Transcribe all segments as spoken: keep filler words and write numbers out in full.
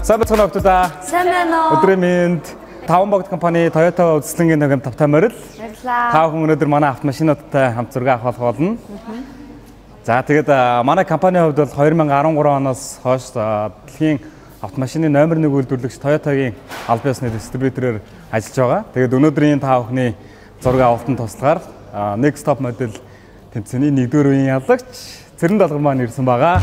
Сайн бацхан октодаа. Сайн байна уу? Өдрийн мэнд таван богд компани Toyota үзэсгэлэнгийн төгөм тавтай морил. Та бүхэн өнөөдөр манай автомашинуудтай хамт зураг авах болно. За тэгээд манай компанийн хувьд бол two thousand thirteen оноос хойш дэлхийн автомашины номер нэг үйлдвэрлэгч Toyota-гийн аль биесны дистрибьютороор ажиллаж байгаа. Тэгээд өнөөдрийн та бүхний зураг авалтанд туслахаар Next Top модель тэмцээний нэгдүгээр үеийн ялагч Цэрэн Долгор маань ирсэн байгаа.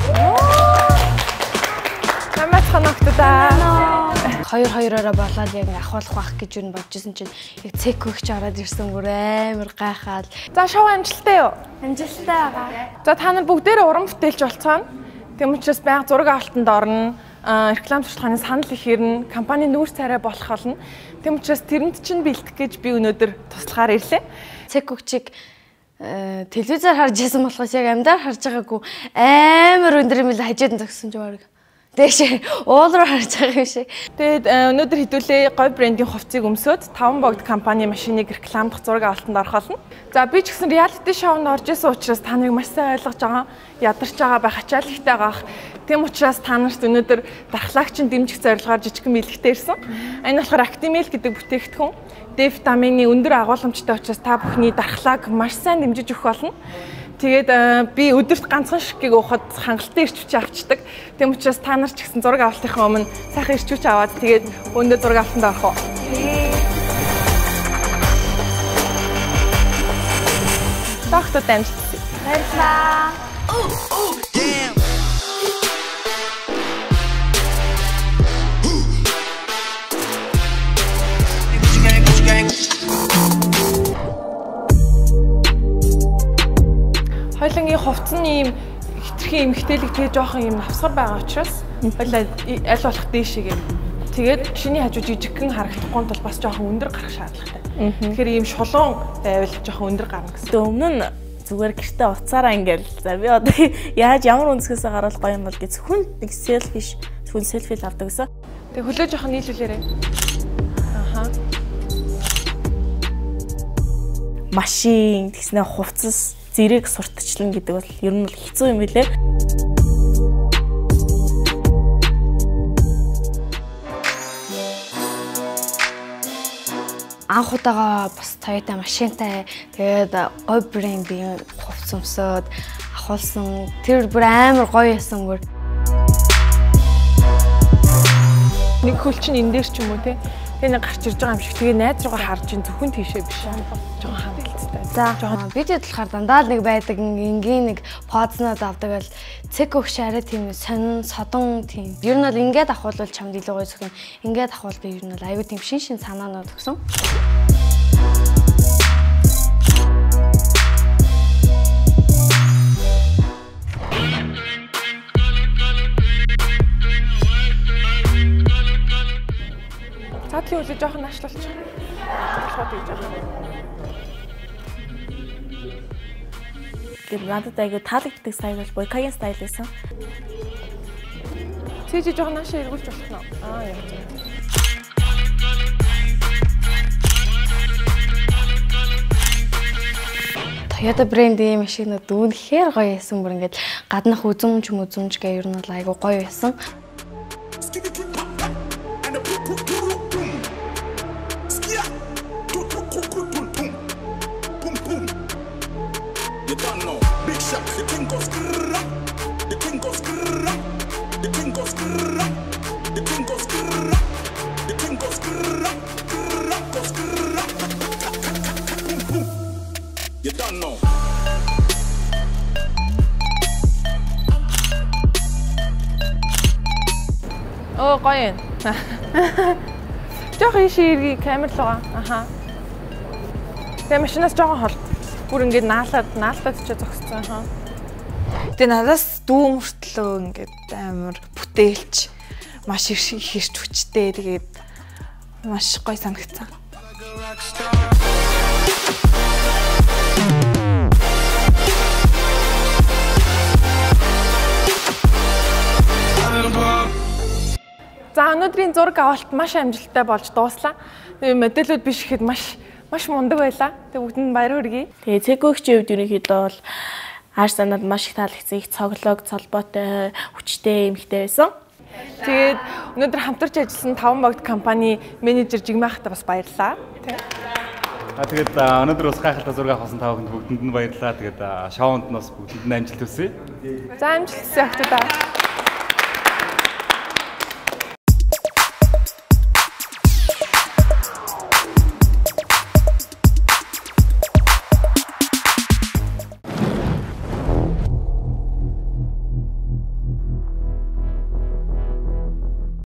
Хоёр хоёроо болоод яг ахуулах байх гэж юу бодож исэн чинь яг цек хөгч ороод ирсэн бүр амар гайхаад. За шоу амжилттай юу? Амжилттай байгаа. За та нар бүгдээрээ уран бүтээлч болцооно. Тэм учраас байнга зураг авалтанд орно. Реклам туршлагын санал их ирнэ. Компани нүүр царай болох болно. Тэм учраас тэрэнд чинь бэлтгэх гэж би өнөөдөр туслахаар ирлээ. Цек хөгчийг телевизээр харж исэн болохоос яг амьдаар харж байгаагүй амар өндөр юм л хажууд нь зогсон ч баг. Дэш уул руу харж байгаа юм шиг. Тэгээд өнөөдөр хэдүүлээ гой брендийн хувцсыг өмсөөд таван богд компани машиныг рекламдах зураг авалтанд орох болно. За би ч гэсэн реалити шоунд орж исэн учраас та нарыг маш сайн ойлгож байгаа, ядарч байгаа байх ачааллахтай байгаа. Тэм учраас та нарт өнөөдөр дархлаагчийн дэмжих зорилгоор жижигхэн бэлтгэдэг ирсэн. Энэ болохоор Actimel гэдэг бүтээгдэхүүн. Д витамины өндөр агуулмжтай учраас та бүхний дархлааг маш сайн дэмжиж өгөх болно. Тэгээд би өдөрт ганцхан ширхгийг уухад хангалттай ирчвч авчдаг. Тэм учраас та нар ч гэсэн зураг авалтынхаа өмнө сайхан ирчвч аваад тэгээд өндөр зураг авалтанд орох уу. Тохтод амжилт. Баярлалаа. Хоёлынгийн хувцсан ийм хитрхийн эмгтээлэг тэгээ жоохон ийм навсгар байгаа учраас хоёлаа аль болох дээшээгээ. Тэгээд шиний хажуу жижигхэн харагдахгүй тул бас жоохон өндөр гарах шаардлагатай. Тэгэхээр ийм шулуун байвал жоохон өндөр гарна гэсэн. Өмнө нь зүгээр гэртээ уцаараа ингээл за би одоо яаж ямар өнцгөөсөө гарвал гоё юм бол гэж зөвхөн нэг селфи биш зөвхөн селфи л авдаг гэсэн. Тэгээ хөлөө жоохон нийлүүлээрэй. Аха. Машин тэгснэ хувцас зэрэг сурталчлан гэдэг бол ер нь бол хэцүү юм билээ. Анх удаага бас Toyota машинтай тэгээд гой брендийн хувцас өмсөөд ахуулсан. Тэр бүр амар гоё ясан бүр. Нэг хөл чинь энэ дээр ч юм уу те. Тэгээ нэг гарч ирж байгаа юм шиг. Тэгээ найз руугаа харж ин зөвхөн тийшээ биш. Жохон хангалттай. За видеод болохоор дандаа л нэг байдаг ингийн нэг познод авдаг бол цек өгш арай тийм сонин содон тийм. Ер нь бол ингээд ахуулвал чамд илүү гоё зөвхөн ингээд ахуул би ер нь бол аюу тийм шин шин санаанууд өгсөн. Цаатлын үлээ жоохон наашлуулчих. Болоход гэж байгаа. Тэгээд надад айгу таалагддаг стайл бол Boykaгийн стайл байсан. Цээж жоохон наашаа эргүүлж болох нь. Аа яа. Toyota брендийн машинууд үнэхээр гоё байсан. Бүр ингээд гаднах үзүмж мүзүмж гээ ер нь бол айгу гоё байсан. Оо гоё юм. Жохоо ширги камер лугаа. Аха. Тэгээ машинаас жоохон холт. Бүр ингээд наалаад наалтаад ч зогссон. Аха. Тэгээ надаас дүү мөртлөө ингээд амар бүтээлч маш их хэрч хүчтэй тэгээд маш гоё санагдсан. За өнөөдрийн зураг авалт маш амжилттай болж дууслаа. Тэгээ модельүүд биш гэхэд маш маш мундаг байлаа. Тэгээ бүгдэнд баяр хүргэе. Тэгээ цэгөөгийн хувьд ерөнхийдөө бол Ааш санаад маш их таалагдсан их цоглог, цолбоотой, хүчтэй эмэгтэй байсан. Тэгээд өнөөдөр хамтарч ажилласан таван багт компани менежер Жигмахтай бас баярлалаа. А тэгээд өнөөдөр бас гайхалтай зураг авсан та бүхэнд бүгдэнд нь баярлалаа. Тэгээд шоунд нь бас бүгдэнд нь амжилт хүсье. За амжилт хүсье охтоо.